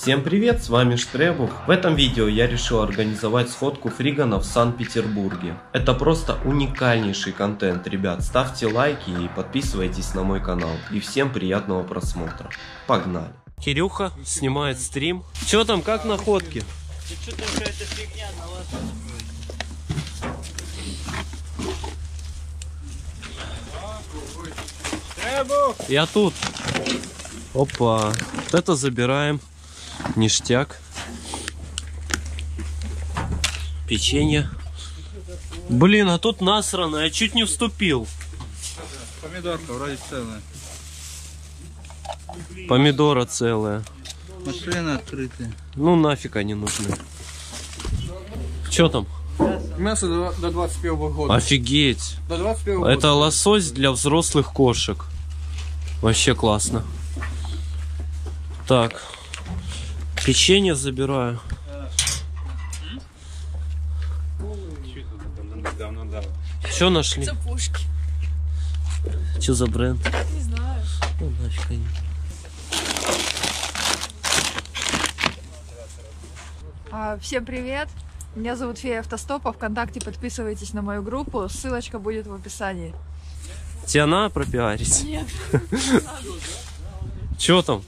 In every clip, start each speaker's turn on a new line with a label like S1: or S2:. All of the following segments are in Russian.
S1: Всем привет, с вами Штребух. В этом видео я решил организовать сходку фриганов в Санкт-Петербурге. Это просто уникальнейший контент, ребят. Ставьте лайки и подписывайтесь на мой канал. И всем приятного просмотра. Погнали. Кирюха снимает стрим. Чё там, как находки?
S2: Что-то какая-то фигня налажена.
S1: Я тут. Опа. Вот это забираем. Ништяк. Печенье. Блин, а тут насрано. Я чуть не вступил.
S2: Помидорка вроде целая.
S1: Помидора целая.
S2: Машины открытые.
S1: Ну нафиг они нужны. Что там?
S2: Мясо до 21 года.
S1: Офигеть.
S2: До 21 года.
S1: Это лосось для взрослых кошек. Вообще классно. Так. Печенье забираю. Что нашли?
S3: Цепушки.
S1: Что за бренд?
S3: Не знаю.
S1: Ну, нафиг они.
S3: Всем привет. Меня зовут Фея Автостопа. ВКонтакте подписывайтесь на мою группу. Ссылочка будет в описании.
S1: Тебе надо пропиарить?
S3: Нет.
S1: Что там?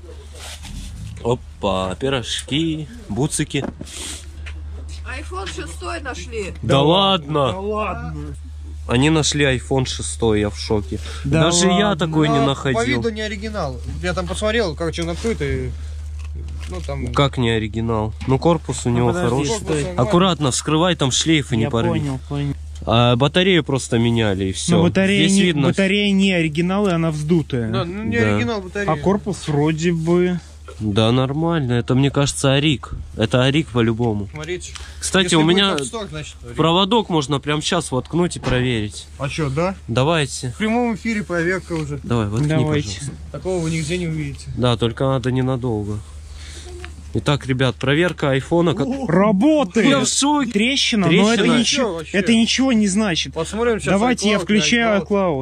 S1: Опа, пирожки, буцики.
S3: iPhone 6 нашли.
S1: Да ладно!
S2: Да ладно.
S1: Они нашли iPhone 6, я в шоке.
S2: Да
S1: Даже
S2: ладно.
S1: я такой не
S4: По
S1: находил.
S4: виду не оригинал. Я там посмотрел, как он открытый. Ну там.
S1: Как не оригинал? Ну корпус у него хороший.
S4: Корпус,
S1: Аккуратно вскрывай, там шлейфы не порви.
S2: Понял.
S1: А батарею просто меняли и все.
S5: Но батарея,
S1: Здесь
S5: не,
S1: видно.
S5: батарея не оригинал, и она вздутая.
S4: Да, ну не
S1: Да.
S4: оригинал батареи.
S5: А корпус вроде бы...
S1: Да, нормально. Это, мне кажется, Арик. Это Арик по-любому.
S4: Смотрите.
S1: Кстати,
S4: Если
S1: у
S4: будет
S1: меня
S4: отсток, значит, оригинал.
S1: проводок можно прямо сейчас воткнуть и проверить.
S4: А что, да?
S1: Давайте.
S4: В прямом эфире проверка уже.
S1: Давай, воткни,
S5: Давайте.
S1: пожалуйста.
S4: Такого вы нигде не увидите.
S1: Да, только надо ненадолго. Итак, ребят, проверка айфона.
S5: Работает!
S1: Я в шоке.
S5: Трещина, но
S1: Трещина.
S5: это
S4: Чё
S5: ничего,
S4: вообще?
S5: это ничего не значит.
S4: Посмотрим сейчас.
S5: Давайте я
S4: iCloud,
S5: включаю
S4: iCloud.
S5: iCloud.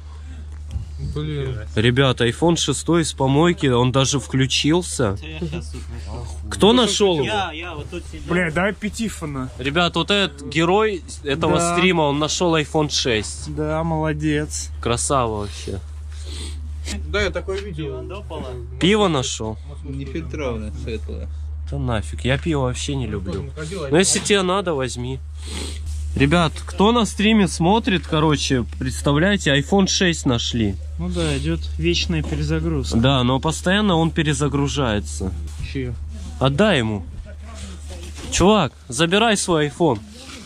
S4: Блин.
S1: Ребят, iPhone 6 из помойки, он даже включился. Кто нашел его?
S2: Я вот тут сидел.
S5: Бля, дай Петифона.
S1: Ребят, вот этот герой этого
S5: Да.
S1: стрима, он нашел iPhone 6.
S5: Да, молодец.
S1: Красава вообще.
S4: Да, я такое видел.
S2: Допало.
S1: Пиво нашел?
S2: Нефильтрованное, светлое.
S1: Да нафиг, я пиво вообще не люблю.
S4: Находил,
S1: Но если тебе надо, возьми. Ребят, кто на стриме смотрит, короче, представляете, iPhone 6 нашли.
S5: Ну да, идет вечная перезагрузка.
S1: Да, но постоянно он перезагружается.
S5: Чё?
S1: Отдай ему. Чувак, забирай свой iPhone.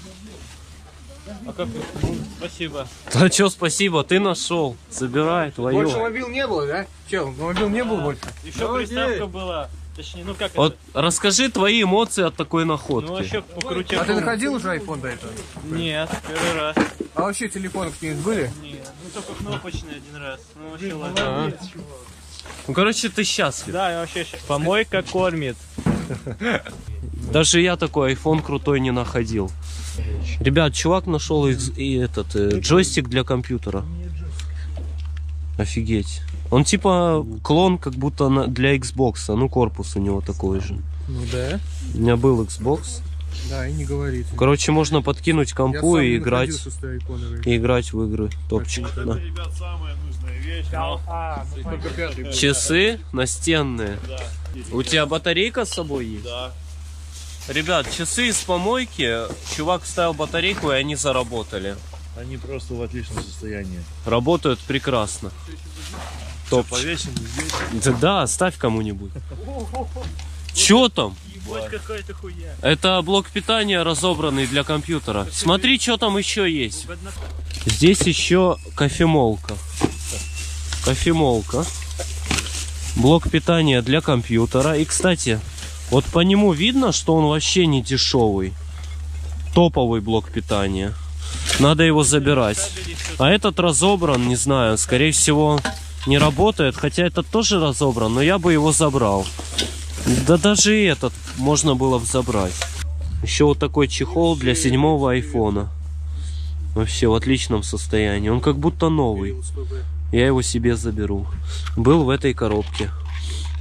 S2: А как? Спасибо.
S1: Да чё, спасибо, ты нашел. Забирай
S4: Больше
S1: твое.
S4: мобил не было, да? Чел, мобил не был больше.
S2: Еще приставка была. Точнее, ну как
S1: Вот
S2: это?
S1: расскажи твои эмоции от такой
S2: Ну
S1: находки.
S2: вообще покрутил.
S4: А ты находил уже iPhone до этого?
S2: Нет, первый раз.
S4: А вообще телефоны какие-нибудь были?
S2: Нет, ну только кнопочный один раз. Ну вообще ладно.
S1: Ну, короче, ты счастлив.
S2: Да, я вообще счастлив. Помойка кормит.
S1: Даже я такой iPhone крутой не находил. Ребят, чувак нашел джойстик для компьютера. Офигеть. Он типа клон как будто для Xbox. Ну, корпус у него такой же.
S4: Ну да.
S1: У меня был Xbox.
S4: Да, и не говорит.
S1: Короче, можно подкинуть компу и играть. И играть в игры. Топчик. Да.
S2: Ребят, самая нужная вещь.
S4: Только пятый.
S1: Часы настенные. У тебя батарейка с собой есть?
S2: Да.
S1: Ребят, часы из помойки. Чувак вставил батарейку, и они заработали.
S6: Они просто в отличном состоянии.
S1: Работают прекрасно. Топчик.
S6: Повесим здесь.
S1: Да, ставь кому-нибудь. Чё там?
S2: Ебать, какая-то хуя.
S1: Это блок питания, разобранный для компьютера. Смотри, что там еще есть. Здесь еще кофемолка. Кофемолка. Блок питания для компьютера. И, кстати, вот по нему видно, что он вообще не дешевый. Топовый блок питания. Надо его забирать. А этот разобран, не знаю, скорее всего не работает. Хотя этот тоже разобран, но я бы его забрал. Да даже и этот можно было бы забрать. Еще вот такой чехол для 7-го айфона. Вообще в отличном состоянии. Он как будто новый. Я его себе заберу. Был в этой коробке.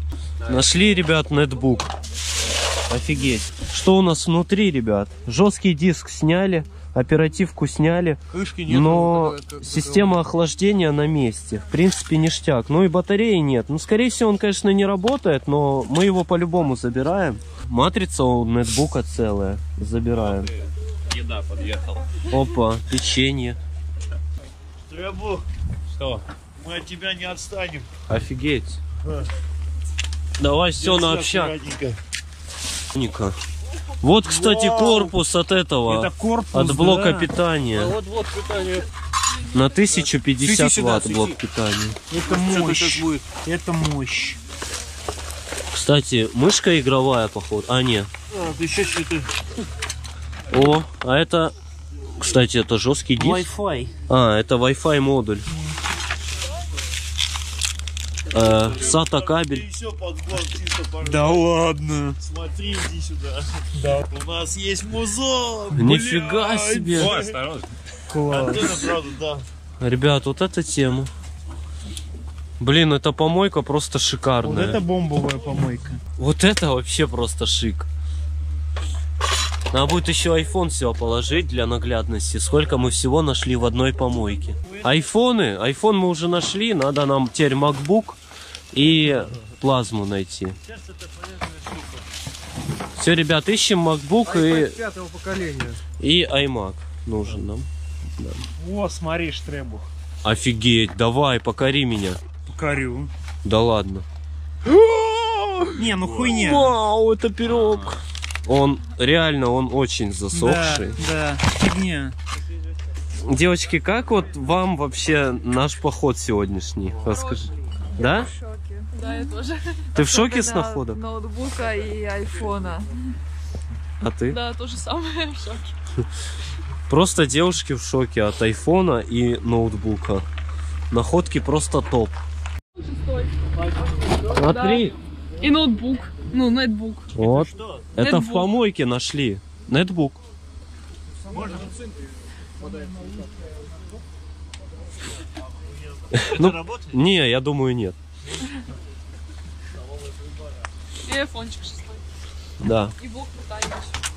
S1: Нашли, ребят, нетбук. Офигеть. Что у нас внутри, ребят? Жесткий диск сняли, оперативку сняли,
S4: Крышки нет.
S1: но система охлаждения на месте. В принципе, ништяк. Ну и батареи нет. Ну, скорее всего, он, конечно, не работает, но мы его по-любому забираем. Матрица у нетбука целая. Забираем.
S2: Еда подъехала.
S1: Опа, печенье.
S6: Требу,
S2: Что?
S6: мы от тебя не отстанем.
S1: Офигеть. Давай все на общак.
S6: Аккуратненько.
S1: Ника. Вот, кстати, корпус от этого.
S5: Это корпус,
S1: От блока
S5: да.
S1: питания.
S4: Вот блок питания.
S1: На 1050
S4: Свети сюда,
S1: ватт
S4: свети.
S1: блок питания.
S5: Это
S4: Что-то сейчас
S5: мощь.
S4: будет.
S5: Это мощь.
S1: Кстати, мышка игровая, походу. А, нет.
S6: А, ты еще что-то.
S1: О, а это... Кстати, это жесткий диск.
S5: Wi-Fi.
S1: А, это Wi-Fi модуль. SATA кабель.
S6: Ты все под блок чисто порвал.
S5: Да ладно.
S6: Смотри, иди сюда.
S5: Да.
S6: У нас есть музон.
S1: Нифига
S6: блядь.
S1: себе.
S2: Ой, осторожно.
S5: Класс.
S6: Вот это правда, да.
S1: Ребят, вот эта тема. Блин, эта помойка просто
S5: Вот
S1: шикарная.
S5: это бомбовая помойка.
S1: Вот это вообще просто шик. Надо будет еще iPhone всего положить для наглядности. Сколько мы всего нашли в одной помойке. Айфоны. iPhone мы уже нашли. Надо нам теперь MacBook и плазму найти. Все, ребят, ищем MacBook
S4: iPad 5-го поколения.
S1: и iMac. Нужен нам.
S5: О, смотри, штребух.
S1: Офигеть, давай, покори меня.
S5: Покорю.
S1: Да ладно.
S5: Не, ну хуйня.
S1: Вау, это пирог. Он реально, он очень засохший.
S5: Да, фигня.
S1: Девочки, как вот вам вообще наш поход сегодняшний? Расскажи. Да?
S3: В шоке. Да, я тоже.
S1: Ты в шоке с
S3: Особенно
S1: находок?
S3: ноутбука и айфона.
S1: А ты?
S3: Да, то же самое в шоке.
S1: Просто девушки в шоке от айфона и ноутбука. Находки просто топ. Смотри.
S7: И ноутбук. Ну, нетбук.
S1: Вот. Это в
S7: Нетбук.
S1: помойке нашли. Нетбук. Ну, не, я думаю, нет.
S7: И айфончик 6.
S1: Да.
S7: И блок питания.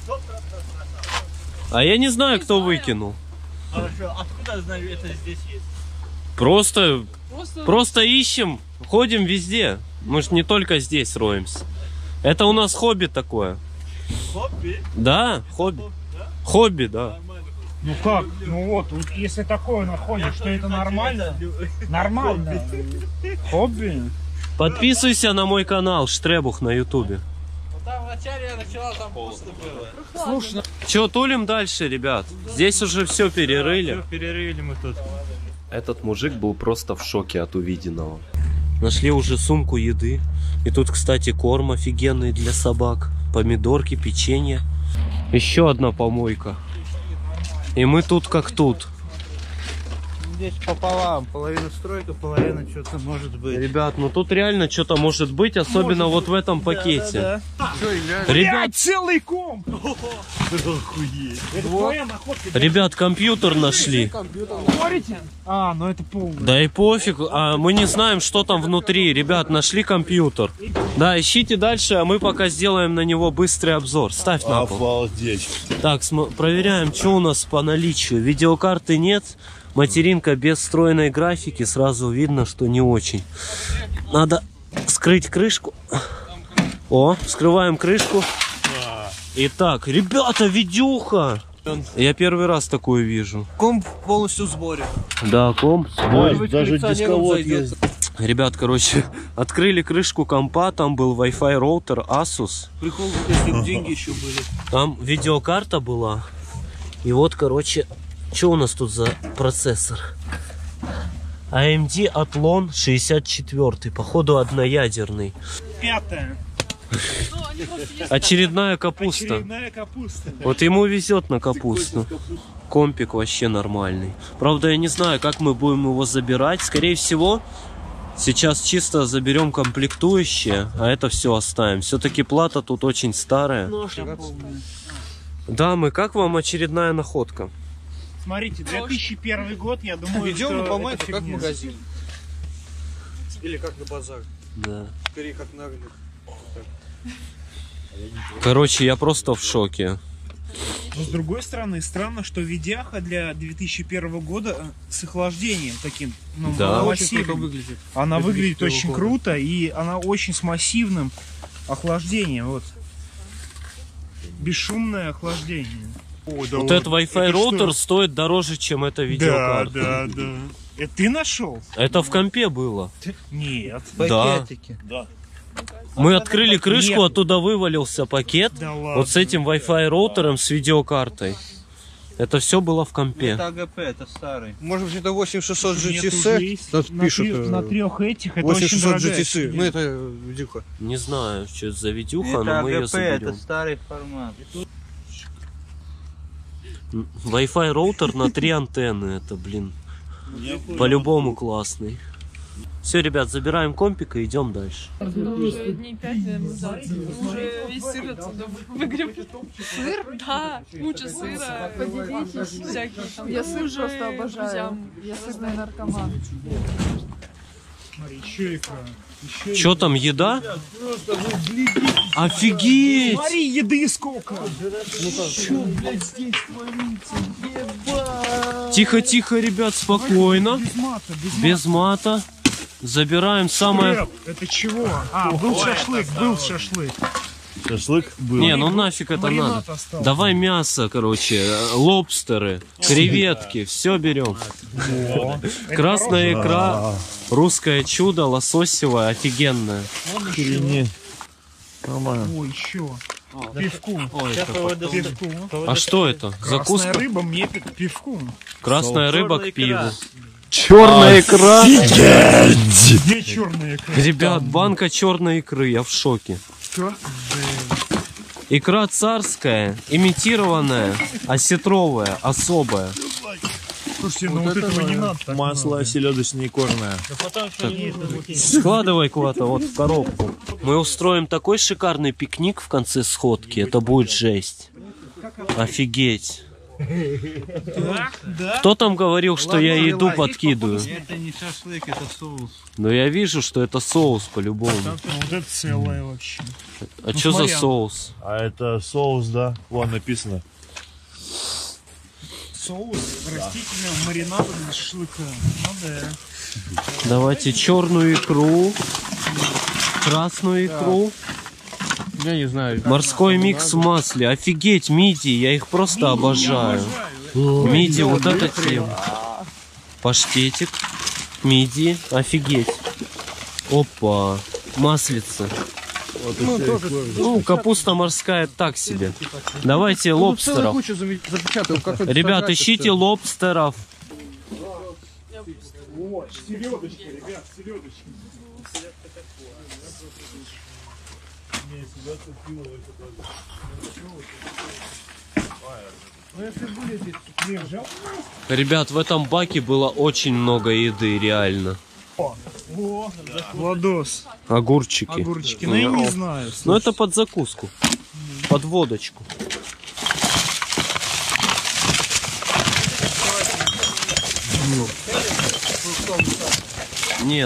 S1: А я не знаю, кто
S7: знаю.
S1: выкинул.
S6: Хорошо, откуда знаю, это здесь есть?
S1: Просто
S7: Просто
S1: ищем, ходим везде. Мы же не только здесь роемся. Это у нас хобби такое.
S6: Хобби?
S1: Да, хобби. Хобби, да.
S5: Ну как? Ну вот если такое находишь, что это нормально? Нормально. Хобби?
S1: Подписывайся на мой канал Штребух на ютубе.
S6: Там вначале я начала, там пусто было.
S1: Че, тулим дальше, ребят? Здесь уже все перерыли.
S2: Перерыли мы тут.
S1: Этот мужик был просто в шоке от увиденного. Нашли уже сумку еды. И тут, кстати, корм офигенный для собак. Помидорки, печенье. Еще одна помойка. И мы тут как тут.
S5: Здесь пополам. Половина стройка, половина что-то может быть.
S1: Ребят, ну тут реально что-то может быть, особенно вот в этом пакете. Ребят,
S5: целый комп! Это твоя находка.
S1: ребят, компьютер нашли.
S5: Говорите? А, ну это полный.
S1: Да и пофиг, мы не знаем, что там внутри. Ребят, нашли компьютер. Да, ищите дальше, а мы пока сделаем на него быстрый обзор. Ставь на пол.
S6: Обалдеть.
S1: Так, проверяем, что у нас по наличию. Видеокарты нет, материнка без встроенной графики, сразу видно, что не очень. Надо скрыть крышку. О, вскрываем крышку. Итак, ребята, видюха! Я первый раз такую вижу.
S4: Комп полностью в сборе.
S1: Да, комп.
S6: Ой, даже дисковод есть.
S1: Ребят, короче, открыли крышку компа, там был Wi-Fi роутер Asus.
S4: Прикол, если бы деньги еще были.
S1: Там видеокарта была. И вот, короче, что у нас тут за процессор? AMD Athlon 64, походу одноядерный.
S5: Пятая.
S1: Очередная капуста.
S5: Очередная капуста.
S1: Вот ему везет на капусту. Компик вообще нормальный. Правда, я не знаю, как мы будем его забирать. Скорее всего, сейчас чисто заберем комплектующие, а это все оставим. Все-таки плата тут очень старая. Дамы, как вам очередная находка?
S5: Смотрите, 2001 год, я думаю,
S4: Идем
S5: что
S4: на
S5: это
S4: помойку, как в
S5: фигня.
S4: магазин. Или как на базар.
S1: Да.
S4: Скорее, как на рынок.
S1: Короче, я просто в шоке.
S5: Но с другой стороны, странно, что видяха для 2001 года с охлаждением таким, ну,
S1: Да.
S5: массивным.
S4: выглядит.
S5: Она выглядит
S4: 2001
S5: очень
S4: года.
S5: круто, и она очень с массивным охлаждением. Вот. Бесшумное охлаждение. О, да
S1: Вот этот Wi-Fi
S5: это
S1: роутер
S5: что?
S1: стоит дороже, чем эта
S5: Да,
S1: видеокарта.
S5: да, да. Это ты нашел?
S1: Это в компе было.
S5: Нет.
S1: Да. Мы открыли крышку,
S5: Нет.
S1: оттуда вывалился пакет.
S5: Да ладно.
S1: Вот с этим Wi-Fi роутером, с видеокартой. Это все было в компе.
S6: Это АГП, это старый.
S4: Может быть, это 8600
S5: Нет, уже
S4: GTC?
S5: есть.
S4: Тут
S5: на,
S4: пишут.
S5: на трех этих это очень
S4: 8600
S5: дорогая
S4: GTC.
S5: фигня.
S4: Ну, это видюха.
S1: Не знаю, что это за видюха,
S6: Это
S1: но мы ее
S6: АГП, это
S1: заберем.
S6: старый формат.
S1: Wi-Fi роутер на 3 антенны. Это, блин, по-любому классный. Все, ребят, забираем компик и идем дальше.
S7: Уже дней 5, наверное, назад. Уже весь сыр отсюда выгреб. Сыр? Да, куча сыра.
S3: Поделитесь.
S7: Всякие там.
S3: Я сыр
S7: уже
S3: просто обожаю.
S7: друзьям.
S3: Я сырный наркоман.
S5: Смотри, еще икра. Еще
S1: Что там, еда? Офигеть!
S5: Смотри, еды сколько!
S1: Тихо-тихо, ребят, спокойно.
S5: Без мата, без
S1: Без мата. Забираем самое...
S5: Рэп, это чего? А, был шашлык, был шашлык.
S8: Шашлык был.
S1: Не, ну нафиг это
S5: Маринад
S1: надо.
S5: остался.
S1: Давай мясо, короче, лобстеры, креветки, все берем. Красная икра, русское чудо, лососевое, офигенное.
S8: Охренеть. Нормально.
S5: Ой, еще. Пивку. Пивку.
S1: А что это?
S5: Красная
S1: Закуска?
S5: рыба мне пивку.
S1: Красная рыба к
S6: Черная
S1: пиву.
S6: икра.
S1: Черная икра.
S5: Где черная икра?
S1: Ребят, банка черной икры, я в шоке.
S5: Что?
S1: Икра царская, имитированная, осетровая, особая.
S5: Слушайте, ну вот этого не надо. так
S8: Масло селедочное и корное.
S1: Складывай куда-то вот в коробку. Мы устроим такой шикарный пикник в конце сходки. Это будет жесть. Офигеть.
S5: Да?
S1: Кто там говорил, что я еду подкидываю?
S6: Это не шашлык, это соус.
S1: Но я вижу, что это соус по-любому.
S5: Вот это целое вообще.
S1: А что за
S5: смотри,
S1: соус?
S8: А это соус, да? Вон написано.
S5: Соус растительного маринада для шашлыка. Ну да.
S1: Давайте черную икру, красную икру,
S4: Я не знаю.
S1: морской микс в масле. Офигеть, мидии, я их просто обожаю. Мидии, вот эта тема. Паштетик, мидии, офигеть. Опа, маслица. Ну, капуста морская так себе. Давайте
S4: Целую
S1: лобстеров.
S4: кучу запечатал.
S1: Ребят, ищите лобстеров.
S5: О, селедочка, ребят, селедочка. Ну если будете лежать.
S1: Ребят, в этом баке было очень много еды, реально.
S5: О, Владос,
S1: Огурчики.
S5: огурчики. Ну я не знаю.
S1: Ну это под закуску. Под водочку. Нет.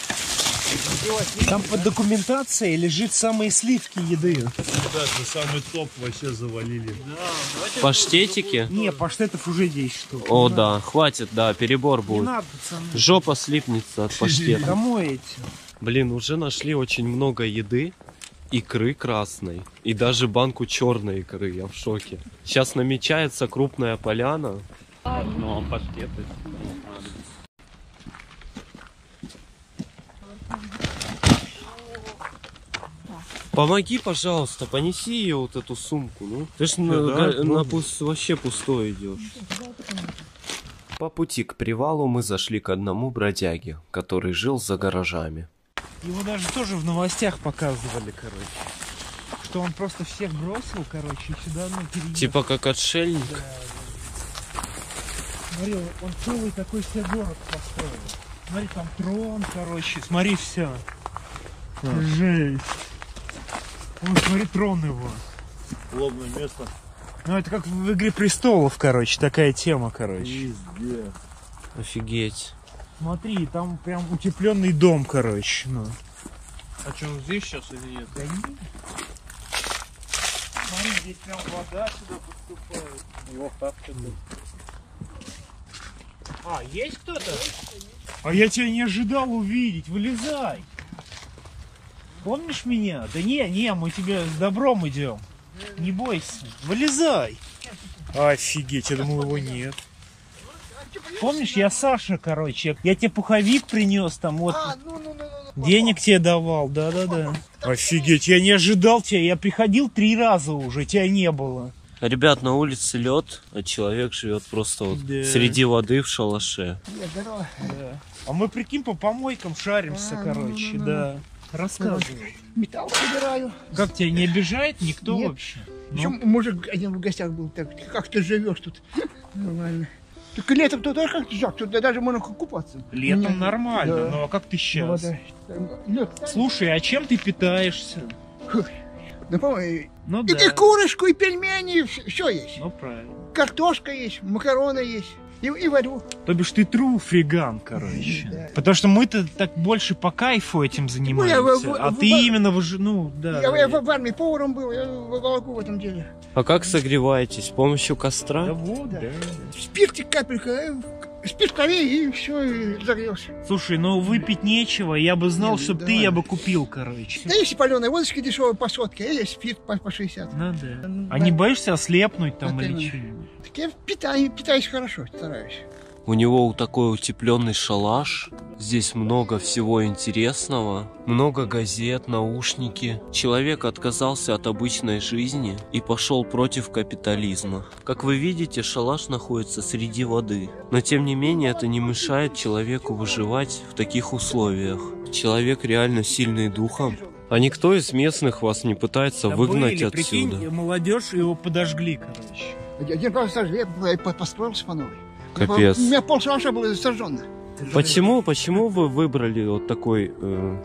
S5: Там под документацией лежит самые сливки еды.
S8: Да, это самый топ вообще завалили.
S1: Паштетики.
S5: Не, паштетов уже 10 штук.
S1: О, да, хватит, да, перебор
S5: Не
S1: будет.
S5: надо, пацаны.
S1: Жопа слипнется от паштета.
S5: Домой эти.
S1: Блин, уже нашли очень много еды. Икры красной. И даже банку черной икры. Я в шоке. Сейчас намечается крупная поляна.
S6: Ну, а паштеты.
S1: Помоги, пожалуйста, понеси ее вот эту сумку. Ну. Ты ж вообще пустой идешь. По пути к привалу мы зашли к одному бродяге, который жил за гаражами.
S5: Его даже тоже в новостях показывали, короче. Что он просто всех бросил, короче, и сюда, ну, переехал.
S1: Типа как отшельник.
S5: Смотри, он целый такой себе город построил. Смотри, там трон, короче. Смотри, все. Жесть. Вон, смотри, трон его.
S8: Лобное место.
S5: Ну, это как в «Игре престолов», короче, такая тема, короче.
S8: Везде.
S1: Офигеть.
S5: Смотри, там прям утепленный дом, короче. Ну. А что, он здесь сейчас или нет? Да нет. Смотри, здесь прям вода сюда поступает. Его как-то. А, есть кто-то? А я тебя не ожидал увидеть. Вылезай. Помнишь меня? Да не, мы тебе с добром идем. Не бойся. Вылезай. Офигеть, я думал, его нет. Помнишь, я Саша, короче. Я тебе пуховик принес там, вот. Денег тебе давал, да. Офигеть, я не ожидал тебя. Я приходил 3 раза уже, тебя не было.
S1: Ребят, на улице лед, а человек живет просто вот среди воды в шалаше.
S5: Да. А мы, прикинь, по помойкам шаримся, короче, да. Рассказывай.
S9: Металл собираю.
S5: Как тебя не обижает никто?
S9: Нет.
S5: Вообще?
S9: Еще мужик один в гостях был. Так, как ты живешь тут? Нормально. Только летом тут тоже как-то жарко, тут даже можно купаться.
S5: Летом нормально,
S9: да.
S5: ну а как ты сейчас?
S9: Лед.
S5: Слушай, а чем ты питаешься?
S9: Ну, по-моему,
S5: Ну
S9: и курочку, и пельмени, все есть.
S5: Ну правильно.
S9: Картошка есть, макароны есть. И варю.
S5: То бишь ты true фриган, короче.
S9: Да.
S5: Потому что мы-то так больше по кайфу этим занимаемся. А ты именно
S9: Я в армии поваром был, я волоку в этом деле.
S1: А как согреваетесь? С помощью
S5: Да
S1: костра?
S5: вот, да.
S9: Спиртик, капелька, спирт и все, и загрелся.
S5: Слушай, ну выпить нечего, я бы знал,
S9: Нет,
S5: чтоб
S9: да
S5: ты,
S9: ладно.
S5: я бы купил, короче.
S9: Да есть и паленая водочка дешевая по сотке, а есть спирт по 60.
S5: Ну да. А
S9: Да.
S5: не боишься ослепнуть там
S9: Вот
S5: или
S9: именно.
S5: что-нибудь?
S9: Так я питаюсь хорошо, стараюсь.
S1: У него такой утепленный шалаш. Здесь много всего интересного. Много газет, наушники. Человек отказался от обычной жизни и пошел против капитализма. Как вы видите, шалаш находится среди воды. Но тем не менее это не мешает человеку выживать в таких условиях. Человек реально сильный духом. А никто из местных вас не пытается
S5: Да
S1: выгнать
S5: были,
S1: отсюда.
S5: прикинь, молодежь его подожгли, короче.
S9: Один раз сожгли, я построился по новой.
S1: Капец.
S9: У меня полшалаша было сожжено.
S1: Почему вы выбрали вот такой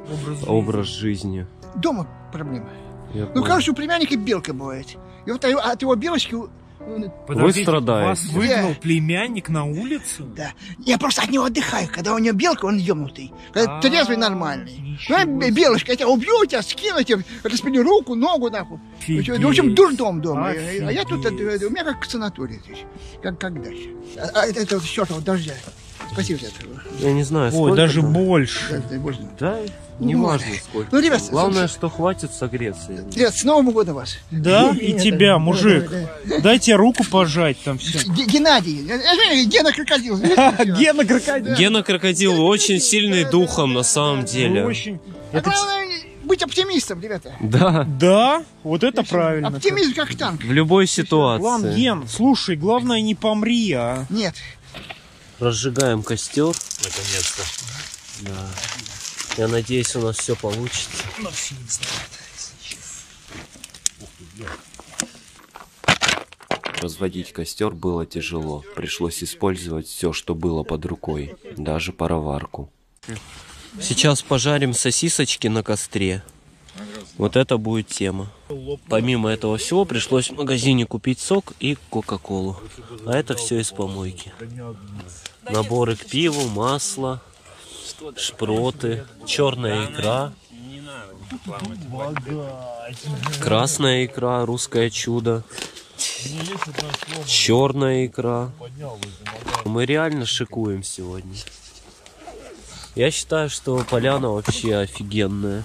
S1: образ жизни?
S9: Дома проблема.
S1: Я
S9: Ну,
S1: понял.
S9: короче, у племянника белка бывает. И вот от его белочки...
S5: Подождите,
S1: страдаете.
S5: Вас выгнал племянник на улицу?
S9: Да. Я просто от него отдыхаю. Когда у него белка, он ёбнутый. Когда трезвый, нормальный.
S5: ничего
S9: Ну, белочка, я тебя убью, тебя скину, тебе распилю руку, ногу, нахуй.
S5: Офигеть.
S9: В общем, дурдом дома. А я тут,
S5: Офигеть.
S9: у меня как санаторий здесь. Как дальше. А это вот чёртова дождя. Спасибо за это.
S1: Я не знаю,
S5: Ой,
S1: сколько
S5: даже
S1: там.
S5: больше.
S1: Да, не важно сколько.
S9: Ну, ребят,
S1: Главное, что хватит согреться.
S9: Ребят, с Новым годом вас.
S5: Да, и тебя,
S9: Да,
S5: мужик.
S9: да.
S5: Дайте руку пожать там все.
S9: Геннадий. Гена крокодил.
S5: Гена крокодил.
S1: Гена Крокодил очень сильный духом на самом деле.
S5: Очень.
S9: А главное быть оптимистом, ребята.
S1: Да,
S5: Да, вот это правильно.
S9: Оптимизм как танк.
S1: в любой
S5: Главное,
S1: ситуации.
S5: Ген, слушай, главное не помри, а.
S9: Нет.
S1: Разжигаем костер.
S8: Наконец-то.
S1: Да. Я надеюсь, у нас все получится. Разводить костер было тяжело. Пришлось использовать все, что было под рукой. Даже пароварку. Сейчас пожарим сосисочки на костре. Вот это будет тема. Помимо этого всего пришлось в магазине купить сок и кока-колу. А это все из помойки. Наборы к пиву, масло, шпроты, черная икра, красная икра, русское чудо, черная икра. Мы реально шикуем сегодня. Я считаю, что поляна вообще офигенная.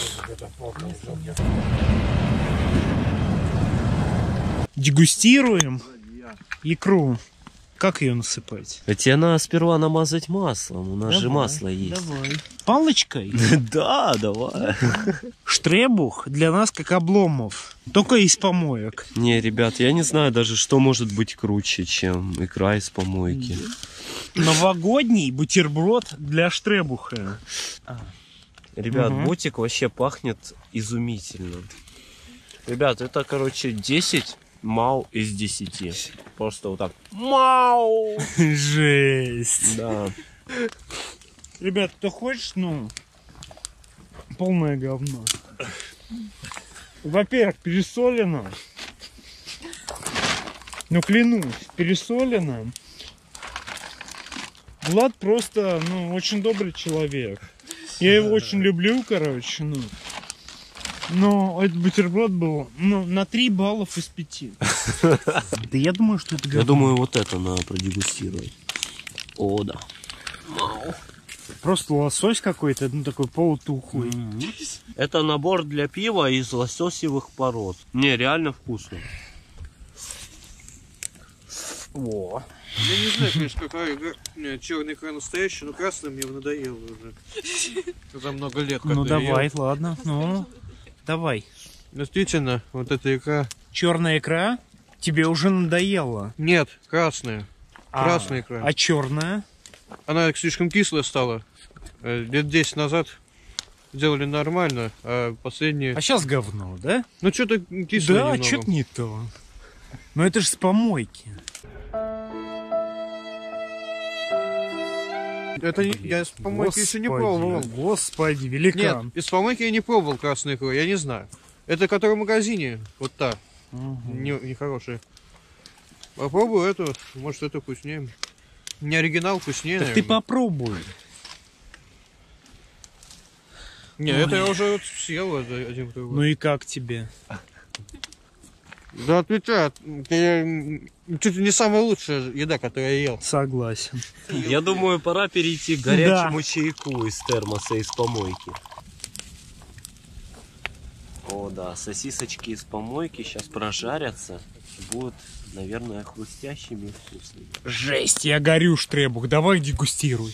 S5: Дегустируем икру. Как ее насыпать?
S1: А тебе надо сперва намазать маслом. У нас же масло есть.
S5: Давай. Палочкой?
S1: Да, давай.
S5: Штребух для нас как Обломов. Только из помоек.
S1: Не, ребят, я не знаю даже, что может быть круче, чем икра из помойки.
S5: Новогодний бутерброд для штребуха.
S1: Ребят,
S5: Мгм.
S1: бутик вообще пахнет изумительно. Ребят, это, короче, 10 мау из 10. Просто вот так. Мау!
S5: Жесть.
S1: Да.
S5: Ребят, кто хочет, полное говно. Во-первых, пересолено. Клянусь, пересолено. Влад просто, очень добрый человек. Я его очень люблю, короче, Но этот бутерброд был на 3 баллов из 5. Да я думаю, что это
S1: Я
S5: говно.
S1: думаю, вот это надо продегустировать. О, да.
S5: Просто лосось какой-то, ну такой полутухлый.
S1: Это набор для пива из лососевых пород. Не, реально вкусно.
S5: О.
S4: Я не знаю, конечно, какая игра. Черный икра настоящий, но красный мне надоело уже. За много лет.
S5: Ну
S4: как-то
S5: давай,
S4: ел.
S5: ладно. Ну, давай.
S4: Действительно, вот эта икра.
S5: Черная икра тебе уже надоела.
S4: Нет, красная. Красная икра.
S5: А черная?
S4: Она слишком кислая стала. Лет 10 назад делали нормально, а последние...
S5: А сейчас говно, да?
S4: Ну что-то кислое
S5: Да,
S4: немного.
S5: что-то не то. Но это же с помойки.
S4: Это я из помойки еще не пробовал.
S5: Господи, великан.
S4: Нет, из помойки я не пробовал красную икру, я не знаю. Это которая в магазине, вот та, нехорошая. Попробую эту, может это вкуснее. Не оригинал вкуснее,
S5: Так
S4: наверное.
S5: ты попробуй.
S4: Не, это я уже вот съел один пробовал.
S5: Ну и как тебе?
S4: Да отвечаю, чуть ли не самая лучшая еда, которую я ел.
S5: Согласен.
S1: Я думаю, пора перейти к горячему чайку из термоса, из помойки. О, да, сосисочки из помойки сейчас прожарятся. Будут, наверное, хрустящими и вкусными.
S5: Жесть, я горю, Штребух, давай дегустируй.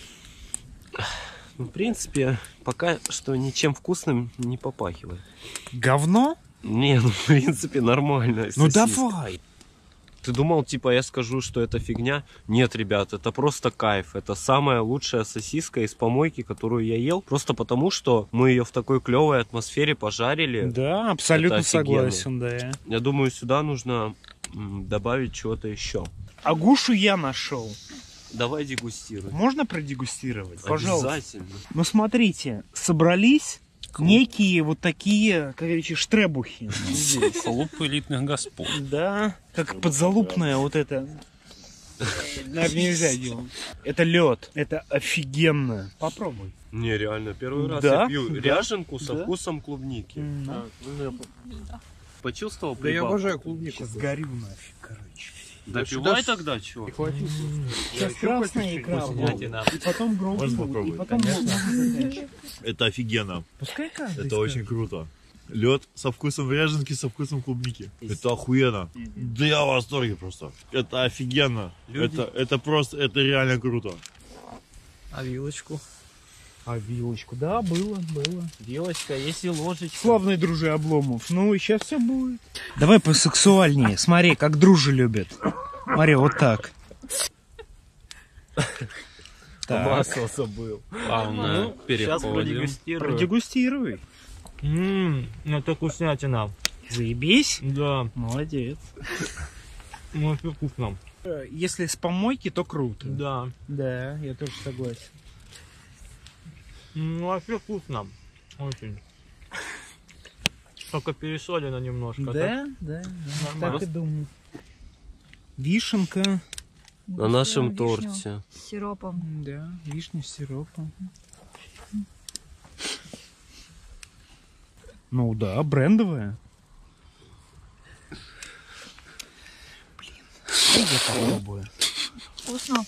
S1: В принципе, пока что ничем вкусным не попахивает.
S5: Говно?
S1: Не, ну в принципе нормально.
S5: Ну давай.
S1: Ты думал, типа, я скажу, что это фигня? Нет, ребят, это просто кайф. Это самая лучшая сосиска из помойки, которую я ел. Просто потому, что мы ее в такой клевой атмосфере пожарили.
S5: Да, абсолютно
S1: Это офигенно.
S5: согласен, да.
S1: Я думаю, сюда нужно добавить чего-то еще.
S5: Агушу я нашел.
S1: Давай дегустируй.
S5: Можно продегустировать? Пожалуйста.
S1: Обязательно.
S5: Ну смотрите, собрались некие вот такие, как говорится, штребухи.
S2: Клуб элитных господ.
S5: Да, как подзалупная вот это. Наверное, нельзя делать. Это лед. Это офигенно. Попробуй.
S1: Не, реально, первый раз
S5: Да?
S1: я пью
S5: Да.
S1: ряженку со
S5: Да.
S1: вкусом клубники. Почувствовал
S4: Да я
S1: прибавку?
S4: обожаю клубнику.
S5: Сейчас горю нафиг, короче.
S1: Допивай тогда, чё?
S5: Сейчас красная икра будет. И потом громкий.
S8: Можно
S5: И
S8: попробовать?
S5: потом можно.
S8: Это офигенно.
S5: Пускай каждый
S8: Это очень круто. Лед со вкусом ряженки, со вкусом клубники. Это охуенно. Да я в восторге просто. Это офигенно. Это просто, это реально круто.
S2: А вилочку?
S5: А вилочку, да, было.
S2: Вилочка, есть и ложечка.
S5: Славный дружи Обломов. Ну, сейчас все будет. Давай посексуальнее. Смотри, как дружи любят. Смотри, вот так. Так,
S1: Масло забыл.
S2: Ну, сейчас продегустирую.
S5: продегустируй.
S2: Это вкуснятина.
S5: Заебись.
S2: Да,
S5: Молодец.
S2: ну вообще вкусно.
S5: Если с помойки, то круто.
S2: Да,
S5: Да, я тоже согласен.
S2: ну вообще вкусно. Очень. Только пересолено немножко.
S5: Да, да,
S2: Нормально.
S5: так и думаю. Вишенка.
S1: На нашем
S3: Вишню
S1: торте.
S3: с сиропом.
S5: Да, вишня с сиропом. Ну да, брендовая. Блин, я попробую.
S3: Вкусно.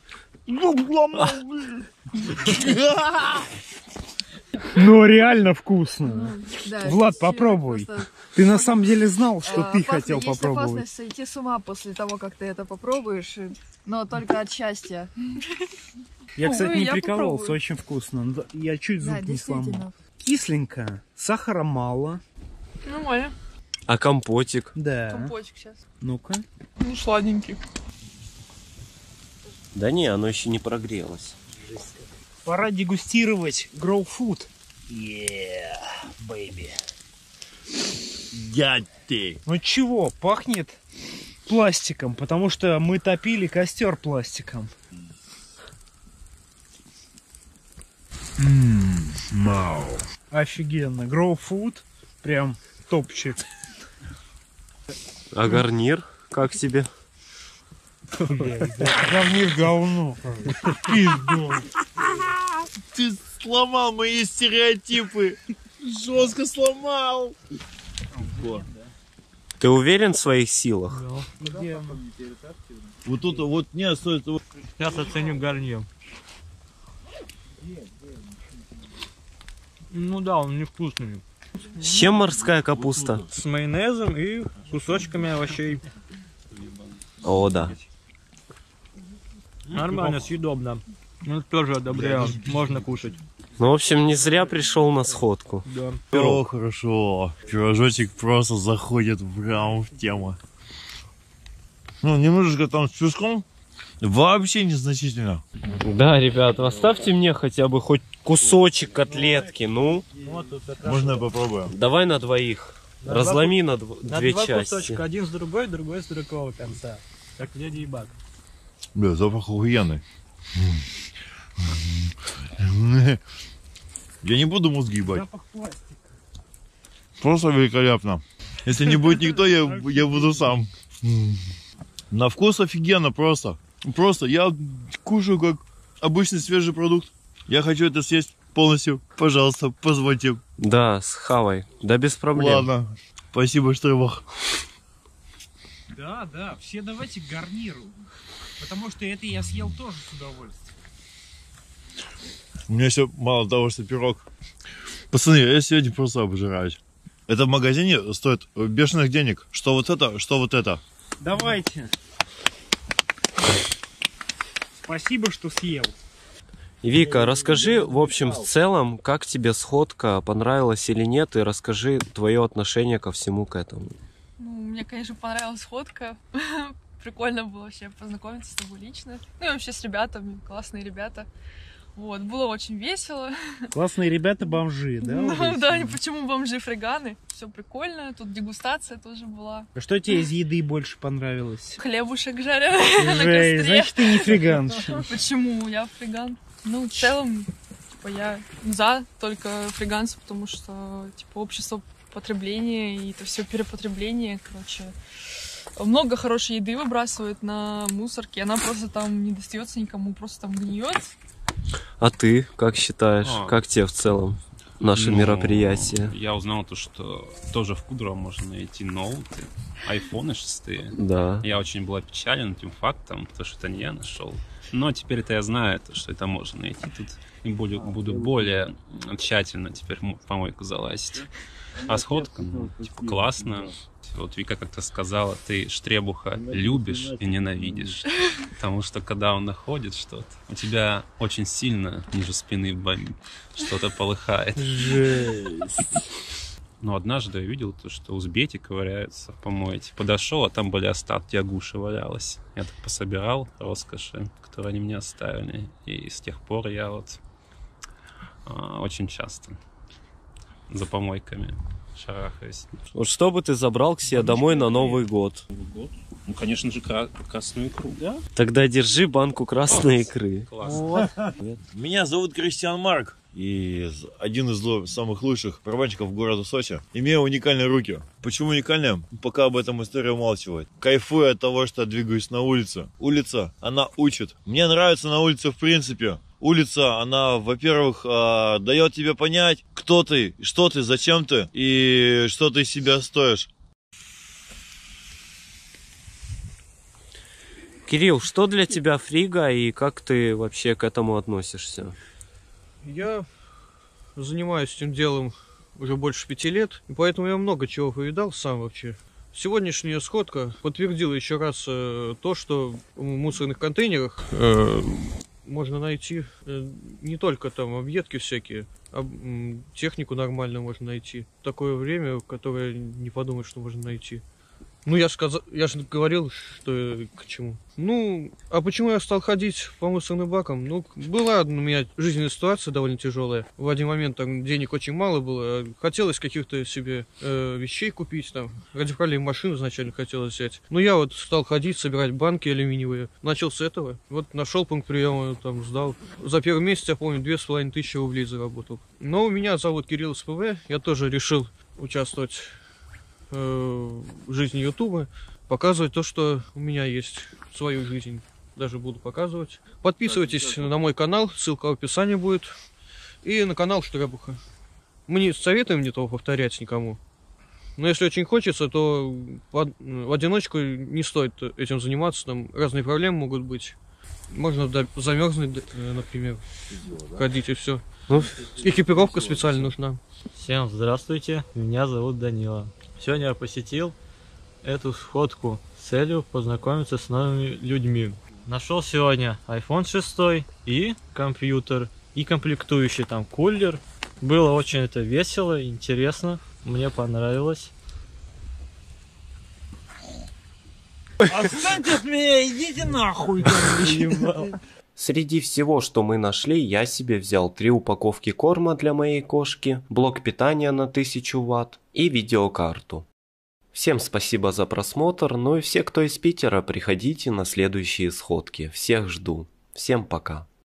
S5: Ну реально вкусно.
S3: Да,
S5: Влад,
S3: это
S5: попробуй.
S3: просто,
S5: Ты на самом деле знал, что ты
S3: опасно-
S5: хотел
S3: есть
S5: попробовать.
S3: опасность сойти с ума после того, как ты это попробуешь, но только от счастья.
S5: Я, кстати, не
S7: я
S5: прикололся,
S7: попробую.
S5: очень вкусно. Ну, я чуть
S3: Да,
S5: зуб не сломал.
S3: действительно.
S5: Кисленько, сахара мало.
S7: Нормально.
S1: А компотик?
S5: Да.
S7: Компотик сейчас.
S5: Ну-ка.
S7: Ну, сладенький.
S1: Да не, оно еще не прогрелось.
S5: Пора дегустировать Grow Food. Yeah, baby.
S8: Дядь ты.
S5: Ну чего, пахнет пластиком, потому что мы топили костер пластиком.
S8: Мау.
S5: Офигенно. Grow Food прям топчик.
S1: А гарнир? Как тебе?
S5: Говнир говно. Пизду.
S8: Ты сломал мои стереотипы. Жестко сломал.
S1: Ты уверен в своих силах?
S8: Вот тут вот не стоит.
S2: Сейчас оценю гарнир. Ну да, он невкусный.
S1: С чем морская капуста?
S2: С майонезом и кусочками овощей.
S1: О, да.
S2: Нормально, съедобно. Ну, тоже одобряю. Можно кушать.
S1: Ну, в общем, не зря пришел на сходку.
S2: Да.
S8: О, хорошо. Пирожочек просто заходит прямо в тему. Ну, немножечко там с песком. Вообще незначительно.
S1: Да, ребята, оставьте мне хотя бы хоть кусочек котлетки, ну.
S8: Можно я попробую?
S1: Давай на двоих. Разломи на две
S2: два
S1: части.
S2: кусочка. Один с другой с другого конца. Как в Леди и Баг.
S8: Бля, запах охуенный. Я не буду мозги ебать.
S5: Запах пластика.
S8: Просто великолепно. Если не будет никто, я буду сам. На вкус офигенно просто. Просто я кушаю как обычный свежий продукт. Я хочу это съесть полностью. Пожалуйста, позвольте.
S1: Да, с хавой. Да без проблем.
S8: Ладно. Спасибо, Штребах.
S5: Да, все давайте гарниру. Потому что это я съел тоже с удовольствием.
S8: У меня все мало того, что пирог. Пацаны, я сегодня просто обжираюсь. Это в магазине стоит бешеных денег. Что вот это, что вот это.
S5: Давайте. Спасибо, что съел.
S1: Вика, расскажи, в общем, в целом, как тебе сходка, понравилась или нет, и расскажи твое отношение ко всему к этому.
S7: Ну, мне, конечно, понравилась сходка. Прикольно было вообще познакомиться с тобой лично. Ну и вообще с ребятами, классные ребята. Вот, было очень весело.
S5: Классные ребята-бомжи, да?
S7: Ну да, и почему бомжи-фриганы? Все прикольно, тут дегустация тоже была.
S5: А что тебе из еды больше понравилось?
S7: Хлебушек жареный на костре.
S5: Значит, ты не фриган.
S7: Почему? Я фриган. Ну, в целом, типа, я за только фриганцев, потому что, типа, общество потребления и это все перепотребление, короче. Много хорошей еды выбрасывают на мусорке, она просто там не достается никому, просто там гниет.
S1: А ты как считаешь? Как тебе в целом наше мероприятие?
S10: Я узнал то, что тоже в Кудрово можно найти ноуты, айфоны 6.
S1: Да.
S10: Я очень был опечален этим фактом, потому что это не я нашел. Но теперь-то я знаю, что это можно найти тут. И буду более тщательно теперь в помойку залазить. А сходка, ну, типа, классно. Вот Вика как-то сказала, ты Штребуха любишь и ненавидишь. Потому что когда он находит что-то, у тебя очень сильно ниже спины что-то полыхает.
S5: Жесть.
S10: Но однажды я видел то, что узбеки ковыряются в помойке. Подошел, а там были остатки агуши валялось. Я так пособирал роскоши, которые они мне оставили. И с тех пор я вот очень часто за помойками шарахаюсь.
S1: Вот что бы ты забрал к себе домой на Новый год?
S10: Ну, конечно же, красную икру.
S5: Да?
S1: Тогда держи банку красной икры.
S10: Классно.
S8: Меня зовут Кристиан Марк. И один из самых лучших барабанщиков города Сочи. Имею уникальные руки. Почему уникальные? Пока об этом история умалчивает. Кайфую от того, что я двигаюсь на улице. Улица, она учит. Мне нравится на улице в принципе. Улица, она, во-первых, дает тебе понять, кто ты, что ты, зачем ты и что ты из себя стоишь.
S1: Кирилл, что для тебя фрига и как ты вообще к этому относишься?
S4: Я занимаюсь этим делом уже больше 5 лет, и поэтому я много чего повидал сам вообще. Сегодняшняя сходка подтвердила еще раз то, что в мусорных контейнерах можно найти не только там объедки всякие, а технику нормально можно найти. Такое время, в которое не подумать, что можно найти. Ну, я же говорил, что к чему. Ну, а почему я стал ходить по мусорным бакам? Ну, была у меня жизненная ситуация довольно тяжелая. В один момент там денег очень мало было. Хотелось каких-то себе вещей купить. Там радикальную машину изначально хотелось взять. Ну, я вот стал ходить, собирать банки алюминиевые. Начал с этого. Вот нашел пункт приема, там сдал. За первый месяц, я помню, 2500 рублей заработал. Но меня зовут Кирилл СПВ. Я тоже решил участвовать в жизни Ютуба, показывать то, что у меня есть, свою жизнь даже буду показывать. Подписывайтесь на мой канал, ссылка в описании будет, и на канал Штребуха. Мы не советуем этого повторять никому. Но если очень хочется, то в одиночку не стоит этим заниматься. Там разные проблемы могут быть. Можно замерзнуть, например, ходить и все. Экипировка специально нужна.
S2: Всем здравствуйте, меня зовут Данила. Сегодня я посетил эту сходку с целью познакомиться с новыми людьми. Нашел сегодня iPhone 6 и компьютер, и комплектующий там кулер. Было очень это весело, интересно, мне понравилось.
S5: Отстаньте от меня, идите нахуй, короче.
S1: Среди всего, что мы нашли, я себе взял 3 упаковки корма для моей кошки, блок питания на 1000 Вт и видеокарту. Всем спасибо за просмотр, ну и все, кто из Питера, приходите на следующие сходки. Всех жду. Всем пока.